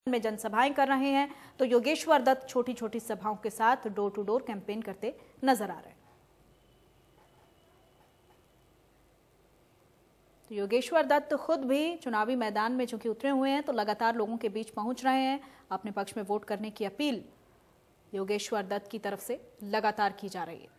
में जनसभाएं कर रहे हैं तो योगेश्वर दत्त छोटी छोटी सभाओं के साथ डोर टू डोर कैंपेन करते नजर आ रहे हैं। तो योगेश्वर दत्त खुद भी चुनावी मैदान में चूंकि उतरे हुए हैं तो लगातार लोगों के बीच पहुंच रहे हैं। अपने पक्ष में वोट करने की अपील योगेश्वर दत्त की तरफ से लगातार की जा रही है।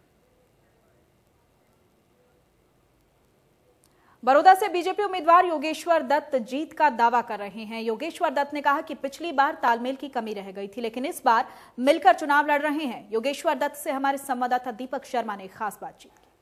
बड़ौदा से बीजेपी उम्मीदवार योगेश्वर दत्त जीत का दावा कर रहे हैं। योगेश्वर दत्त ने कहा कि पिछली बार तालमेल की कमी रह गई थी, लेकिन इस बार मिलकर चुनाव लड़ रहे हैं। योगेश्वर दत्त से हमारे संवाददाता दीपक शर्मा ने खास बातचीत की।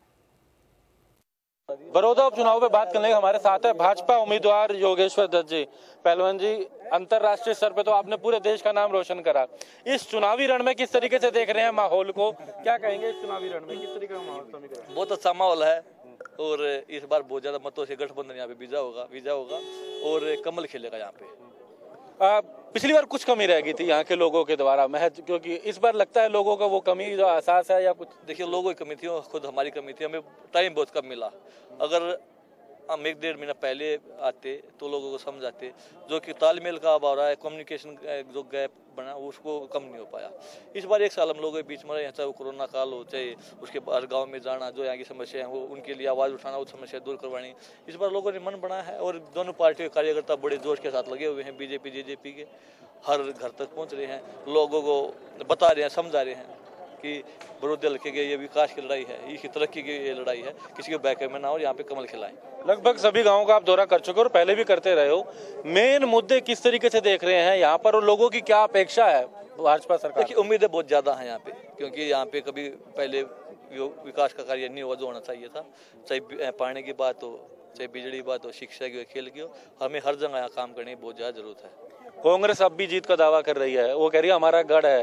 बड़ौदा उपचुनाव पे बात करने हमारे साथ है भाजपा उम्मीदवार योगेश्वर दत्त जी। पहलवान जी, अंतरराष्ट्रीय स्तर पे तो आपने पूरे देश का नाम रोशन करा। इस चुनावी रण में किस तरीके से देख रहे हैं माहौल को? क्या कहेंगे इस चुनावी रण में किस तरीके का माहौल? बहुत अच्छा माहौल है और इस बार बहुत ज्यादा मतों से गठबंधन यहाँ पे विजय होगा और कमल खिलेगा यहाँ पे। पिछली बार कुछ कमी रह गई थी यहाँ के लोगों के द्वारा महज, क्योंकि इस बार लगता है लोगों का वो कमी जो एहसास है या कुछ? देखिए, लोगों की कमी थी और खुद हमारी कमी थी। हमें टाइम बहुत कम मिला। अगर हम 1-1.5 महीना पहले आते तो लोगों को समझाते। जो कि तालमेल का अभाव रहा है, कम्युनिकेशन जो गैप बना उसको कम नहीं हो पाया। इस बार 1 साल हम लोगों के बीच में रहे, चाहे वो कोरोना काल हो, चाहे उसके हर गांव में जाना, जो यहाँ की समस्या है वो उनके लिए आवाज़ उठाना, वो समस्या दूर करवानी। इस बार लोगों ने मन बना है और दोनों पार्टियों के कार्यकर्ता बड़े जोश के साथ लगे हुए हैं। बीजेपी जेजेपी के हर घर तक पहुँच रहे हैं, लोगों को बता रहे हैं, समझा रहे हैं कि बड़ौदा हल्के के ये विकास की लड़ाई है, इसकी तरक्की की ये लड़ाई है, किसी के बैक में ना हो, यहाँ पे कमल खिलाएं। लगभग सभी गांवों का आप दौरा कर चुके हो और पहले भी करते रहे हो। मेन मुद्दे किस तरीके से देख रहे हैं यहाँ पर और लोगों की क्या अपेक्षा है भाजपा सरकार? देखिए, उम्मीदें बहुत ज्यादा हैं यहाँ पे, क्योंकि यहाँ पे कभी पहले विकास का कार्य नहीं हुआ जो होना चाहिए था। चाहे पानी की बात हो, चाहे बिजली की बात हो, शिक्षा की हो, खेल की हो, हमें हर जगह यहाँ काम करने की बहुत ज्यादा जरूरत है। कांग्रेस अब भी जीत का दावा कर रही है, वो कह रही है हमारा गढ़ है।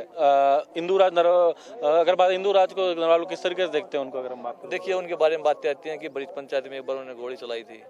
अगर बात इंदुराज को नरवालू किस तरीके से देखते हैं उनको? अगर हम बात करें, देखिए, उनके बारे में बातें आती हैं कि बड़ी पंचायत में एक बार उन्होंने गोली चलाई थी।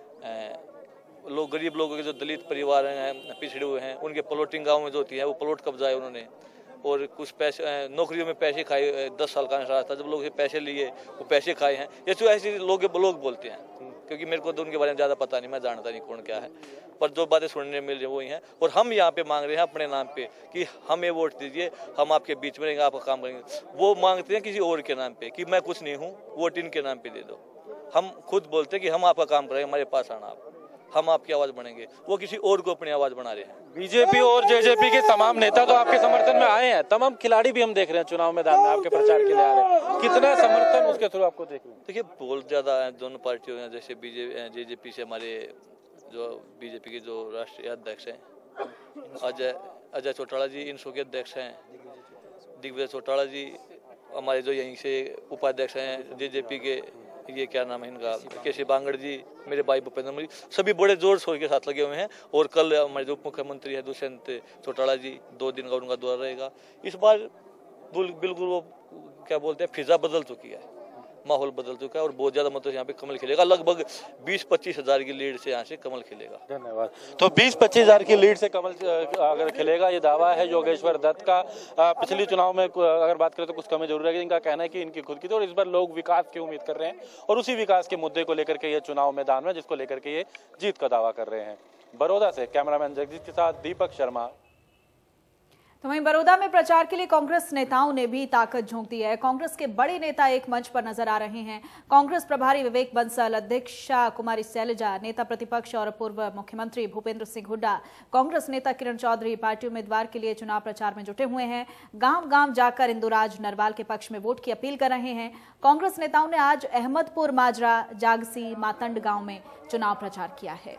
लोग गरीब लोगों के जो दलित परिवार हैं, पिछड़े हुए हैं, उनके प्लॉटिंग गाँव में जो होती है वो प्लॉट कब्जा है उन्होंने। और कुछ पैसे नौकरियों में पैसे खाए, 10 साल का नशा था, जब लोग पैसे लिए वो पैसे खाए हैं। ये तो ऐसे लोग बोलते हैं, क्योंकि मेरे को तो उनके बारे में ज़्यादा पता नहीं, मैं जानता नहीं कौन क्या है, पर जो बातें सुनने मिल रही वही हैं। और हम यहाँ पे मांग रहे हैं अपने नाम पे कि हमें वोट दीजिए, हम आपके बीच में रहेंगे, आपका काम करेंगे। वो मांगते हैं किसी और के नाम पे कि मैं कुछ नहीं हूँ, वोट इनके नाम पे दे दो। हम खुद बोलते हैं कि हम आपका काम करेंगे, हमारे पास आना आप, हम आपकी आवाज़ बनेंगे। वो किसी और को अपनी आवाज़ बना रहे हैं। बीजेपी और जेजेपी के तमाम नेता तो आपके समर्थन में आए हैं, तमाम खिलाड़ी भी हम देख रहे हैं चुनाव मैदान में आपके प्रचार के लिए आ रहे हैं। कितना समर्थन उसके थ्रू आपको देख रहे हैं? देखिए, बहुत ज़्यादा है दोनों पार्टियों में। जैसे जेजेपी से हमारे जो बीजेपी के जो राष्ट्रीय अध्यक्ष हैं अजय चौटाला जी, इनसो के अध्यक्ष हैं दिग्विजय चौटाला जी। हमारे जो यहीं से उपाध्यक्ष हैं जेजेपी के, ये क्या नाम है इनका, केसी बांगड़ जी, मेरे भाई भूपेंद्र जी, सभी बड़े जोर शोर के साथ लगे हुए हैं। और कल हमारे जो उप मुख्यमंत्री है दुष्यंत चौटाला जी, 2 दिन का उनका दौरा रहेगा। इस बार बिल्कुल वो क्या बोलते हैं, फिजा बदल चुकी है, माहौल बदल चुका है और बहुत ज्यादा मतों से यहाँ पे कमल खिलेगा। लगभग 20-25 हजार की लीड से यहाँ से कमल खिलेगा। धन्यवाद। तो 20-25 हजार की लीड से कमल अगर खिलेगा, ये दावा है योगेश्वर दत्त का। पिछले चुनाव में अगर बात करें तो कुछ कमी जरूर है, इनका कहना है कि इनकी खुद की थी और इस बार लोग विकास की उम्मीद कर रहे हैं और उसी विकास के मुद्दे को लेकर के ये चुनाव मैदान में, जिसको लेकर के ये जीत का दावा कर रहे हैं। बड़ौदा से कैमरामैन जगदीश के साथ दीपक शर्मा। तो वहीं बड़ौदा में प्रचार के लिए कांग्रेस नेताओं ने भी ताकत झोंक दी है। कांग्रेस के बड़े नेता एक मंच पर नजर आ रहे हैं। कांग्रेस प्रभारी विवेक बंसल, अध्यक्षा कुमारी शैलजा, नेता प्रतिपक्ष और पूर्व मुख्यमंत्री भूपेंद्र सिंह हुड्डा, कांग्रेस नेता किरण चौधरी पार्टी उम्मीदवार के लिए चुनाव प्रचार में जुटे हुए हैं। गांव-गांव जाकर इंदुराज नरवाल के पक्ष में वोट की अपील कर रहे हैं। कांग्रेस नेताओं ने आज अहमदपुर माजरा, जागसी, मातंड गांव में चुनाव प्रचार किया है।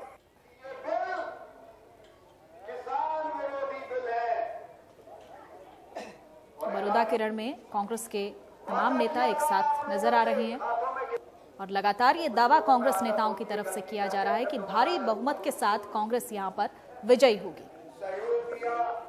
बड़ौदा के रण में कांग्रेस के तमाम नेता एक साथ नजर आ रहे हैं और लगातार ये दावा कांग्रेस नेताओं की तरफ से किया जा रहा है कि भारी बहुमत के साथ कांग्रेस यहां पर विजयी होगी।